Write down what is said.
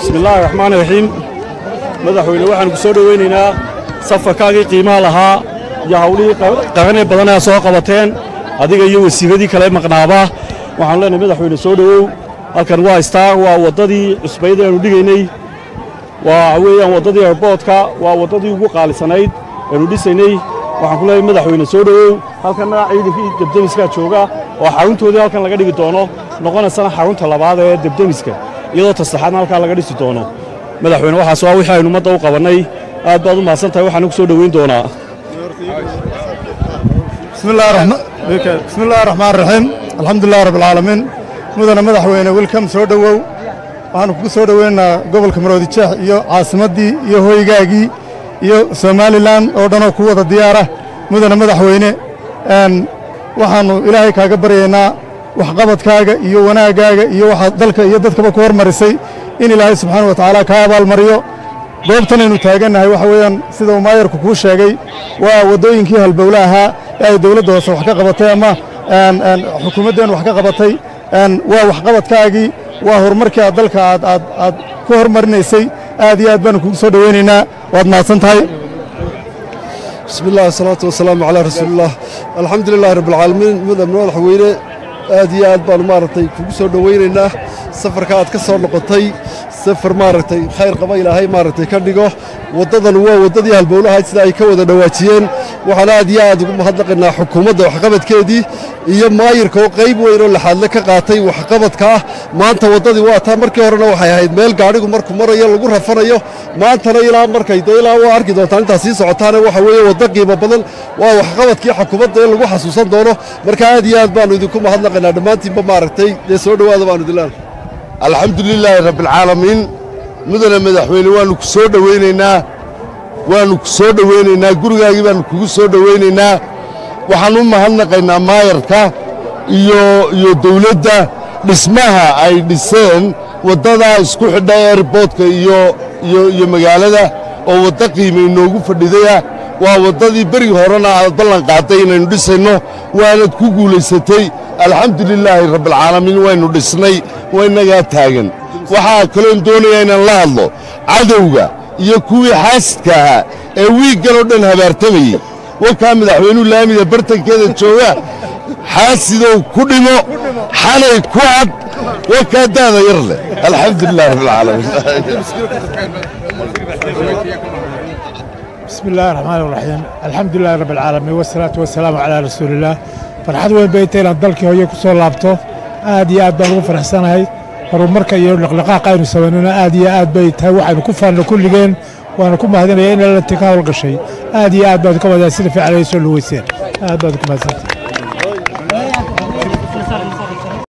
بسم الله الرحمن الرحيم مدحوينه waxaan ku soo dhaweynaynaa safarkaagii qiimaha lahaa iyo hawlihii qaranay badan ee soo qabateen adiga iyo wasiiradii kale maqnaaba waxaan leenahay madaxweyne soo dhawow halkan waa star waa wadadii cusbayda aanu dhigaynay waa weeyaan wadadii airportka waa wadadii ugu qaalisanayd aanu dhisaynay waxaan ku leeyahay madaxweyne soo dhawow halkan ciidankii debdemiska jooga oo xaruntoodii halkan laga dhigi doono noqonaysana xarunta labaad ee debdemiska iyadoo tasaxaadna halkaa laga dhisi doono madaxweyne waxaas waa wixii aynu ummadda u qabanay aad baad u mahadsan tahay waxaan ku soo dhaweyn doonaa بسم الله الرحمن الرحيم الحمد لله رب العالمين مدن مدحوينه ويلكم soo dhawow waxaan ku soo dhaweynaa gobolka Maroodi Jeex iyo caasimadii iyo hoygaagii iyo Soomaaliland oo dhan oo ku wada diyaar ah mudana madaxweyne waxaanu ilaahay kaaga baryaynaa wax qabadkaaga iyo wanaagaaga iyo waxa dalka iyo dadkaba ku hormarisay in ilaahay subxaanahu wa ta'aala ka abaal mariyo goobtan aynu taaganahay waxa weeyaan sida uu maayarku ku sheegay waa wadooyinkii halbowlaha ay dawladda hoose wax ka qabatay ama xukuumaddan wax ka qabatay waa wax qabadkaagii waa horumarkii dalka aad ku hormarinaysay aad iyo aad baan kugu soo dhaweynaynaa waad mahadsan tahay بسم الله والصلاة والسلام على رسول الله الحمد لله رب العالمين مدن مدحوينه aad iyo aad baan maartay kugu soo dhaweynaynaa safarka aad ka soo noqotay safar maartay khayr qaba ilaahay maartay ka dhigo wadadan waa wadadii halbowlaha sida ay ka wada dhawaajiyeen waxaan aad iyo aad ugu mahadnaqaynaa xukuumadda waxqabadkeedii iyo maayirka oo qayb weyn oo laxaadle ka qaatay waxqabadka maanta wadadii waa taa markii horena waxay ahayd meel gaadhigu markuu marayo lagu rafanayo maantana ilaa markay ilaa waa arki doontaan intaas sii socotaana waxa weeye wada qiimo badan waa waxqabadkii xukuumadda in lagu xasuusan doono marka aad iyo aad baan idinku mahadnaqaynaa dhammaantiinba maaragtay dee soo dhowaada baanu dilaan الحمد لله رب العالمين مدن مدحوينه waanu ku soo dhaweynaynaa gurigaagii baanu kugu soo dhaweynaynaa waxaan u mahadnaqaynaa maayarka iyo dawladda dhismaha ay dhiseen wadada isku xidha airportka iyo magaalada oo wada qiimo inoogu fadhidaya waa wadadii bari horena aad ballan qaaday inaynu dhisayno waanad ku guulaysatay الحمد لله رب العالمين وين دhisnay waynaga taagan waxa kale doonayaan in la hadlo cadawga iyo kuwii xaasidka ee wiigan oo dhan habaartamay waka madaxweynuhu laamida bartankeeda jooga xaasidow ku dhimo xalay ku cad waka daada yar leh الحمد لله رب العالمين بسم الله الرحمن الرحيم الحمد لله رب العالمين والصلاة والسلام على رسول الله farxad weyn bay tahay inaad dalkii hooyo ku soo laabto aad iyo aad baan ugu faraxsanahay horumarka iyo dhaqdhaqaaqa aynu sameynayna aad iyo aad bay tahay waxaynu ku faanno kulligeen waana ku mahadinayaa in la tikaal gashay aad iyo aad baad ka wadaasida fiican ay soo luweyseen aad baad ku mahadsantahay